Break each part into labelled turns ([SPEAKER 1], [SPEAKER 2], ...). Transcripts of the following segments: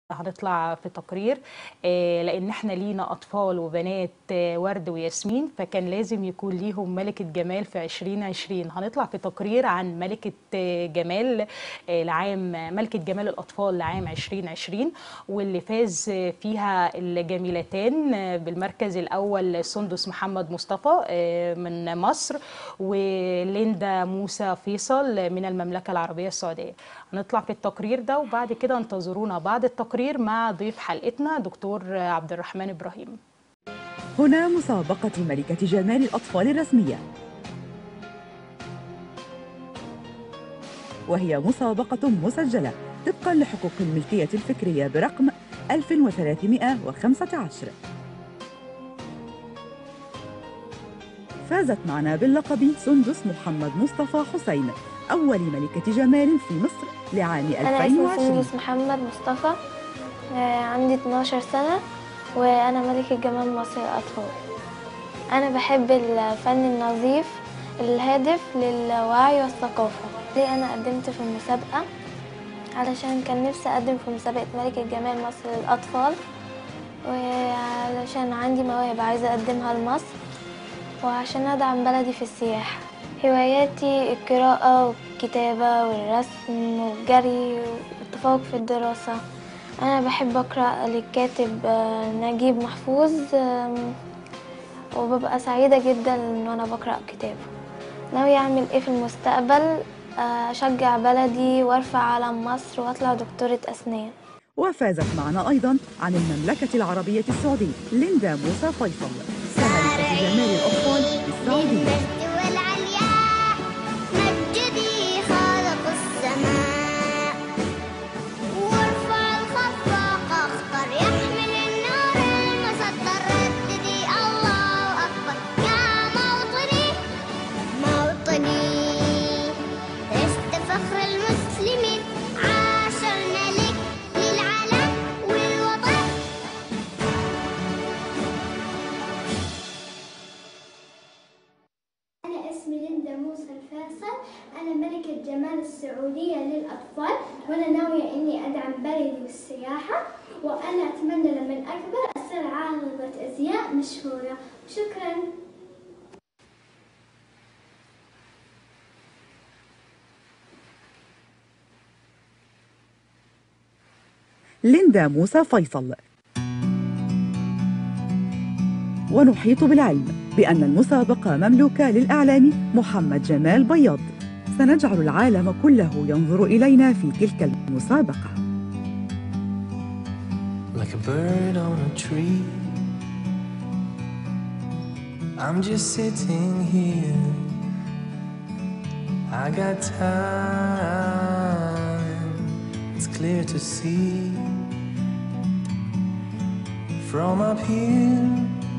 [SPEAKER 1] هنطلع في تقرير لان احنا لينا اطفال وبنات ورد وياسمين، فكان لازم يكون ليهم ملكة جمال في 2020. هنطلع في تقرير عن ملكة جمال ملكة جمال الاطفال لعام 2020، واللي فاز فيها الجميلتان بالمركز الاول سندس محمد مصطفى من مصر، وليندا موسى فيصل من المملكة العربية السعودية. هنطلع في التقرير ده وبعد كده انتظرونا بعد التقرير مع ضيف حلقتنا دكتور عبد الرحمن إبراهيم.
[SPEAKER 2] هنا مسابقة ملكة جمال الأطفال الرسمية، وهي مسابقة مسجلة طبقا لحقوق الملكية الفكرية برقم 1315. فازت معنا باللقب سندس محمد مصطفى حسين، أول ملكة جمال في مصر لعام 2020.
[SPEAKER 3] أنا اسمي سندس محمد مصطفى، عندي 12 سنة وأنا ملكة جمال مصر للأطفال. أنا بحب الفن النظيف الهادف للوعي والثقافة. ليه أنا قدمت في المسابقة؟ علشان كان نفسي أقدم في مسابقة ملكة جمال مصر للأطفال، وعلشان عندي مواهب عايزة أقدمها لمصر، وعشان أدعم بلدي في السياحة. هواياتي القراءة والكتابة والرسم والجري والتفوق في الدراسة. أنا بحب أقرأ للكاتب نجيب محفوظ، وببقى سعيدة جدا وأنا بقرأ كتابه. ناوية أعمل إيه في المستقبل؟ أشجع بلدي وأرفع علم مصر وأطلع دكتورة أسنان.
[SPEAKER 2] وفازت معنا أيضا عن المملكة العربية السعودية ليندا موسى فيصل، ملكة جمال الأطفال بالسعودية.
[SPEAKER 4] ليندا موسى فيصل، أنا ملكة جمال السعودية للأطفال، وأنا ناوية إني أدعم بلدي والسياحة، وأنا أتمنى لما أكبر أصير عارضة أزياء مشهورة. شكراً.
[SPEAKER 2] ليندا موسى فيصل. ونحيط بالعلم بأن المسابقة مملوكة للإعلامي محمد جمال بياض. سنجعل العالم كله ينظر إلينا في تلك المسابقة.
[SPEAKER 5] Like a bird on a tree, I'm just sitting here. I got time, it's clear to see. From up here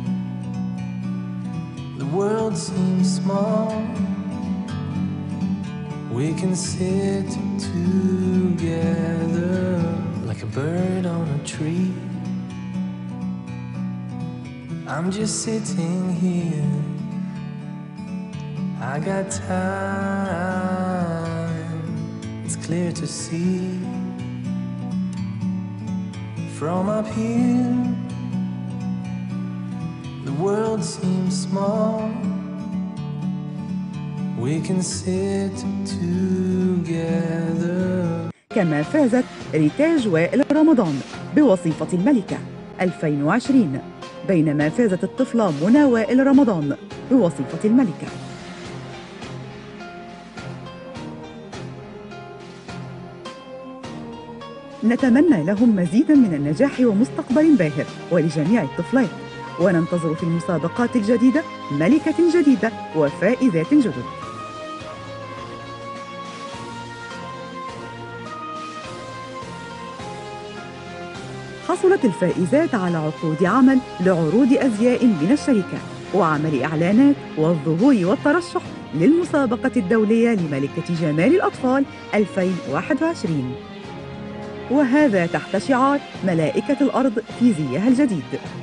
[SPEAKER 5] the world seems small. We can sit together like a bird on a tree. I'm just sitting here. I got time, it's clear to see. From up here the world seems small. We can sit together.
[SPEAKER 2] كما فازت ريتاج وائل رمضان بوظيفة الملكة 2020، بينما فازت الطفلة منى وائل رمضان بوظيفة الملكة. نتمنى لهم مزيدا من النجاح ومستقبل باهر، ولجميع الطفلات، وننتظر في المسابقات الجديدة ملكة جديدة وفائزات جدد. حصلت الفائزات على عقود عمل لعروض أزياء من الشركة وعمل إعلانات والظهور والترشح للمسابقة الدولية لملكة جمال الأطفال 2021، وهذا تحت شعار ملائكة الأرض في زيها الجديد،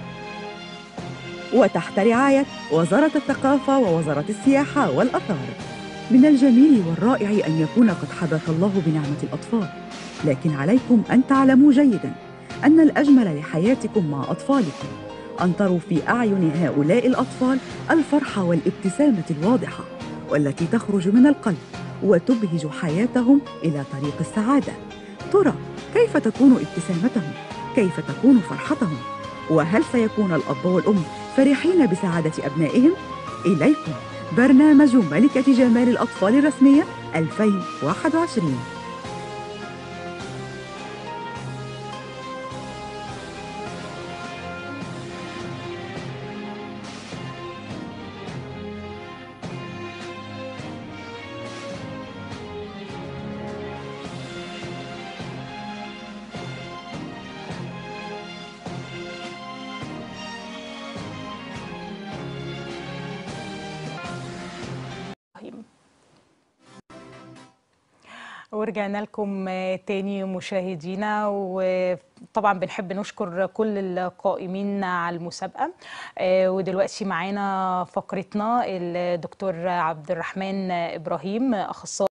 [SPEAKER 2] وتحت رعاية وزارة الثقافة ووزارة السياحة والآثار. من الجميل والرائع أن يكون قد حباك الله بنعمة الأطفال، لكن عليكم أن تعلموا جيداً أن الأجمل لحياتكم مع أطفالكم أن تروا في أعين هؤلاء الأطفال الفرحة والابتسامة الواضحة والتي تخرج من القلب وتبهج حياتهم إلى طريق السعادة. ترى كيف تكون ابتسامتهم؟ كيف تكون فرحتهم؟ وهل سيكون الأب والأم فرحين بسعادة أبنائهم؟ إليكم برنامج ملكة جمال الأطفال الرسمية 2021.
[SPEAKER 1] ورجعنا لكم تاني مشاهدينا، وطبعا بنحب نشكر كل القائمين على المسابقة. ودلوقتي معانا فقرتنا الدكتور عبد الرحمن إبراهيم، أخصائي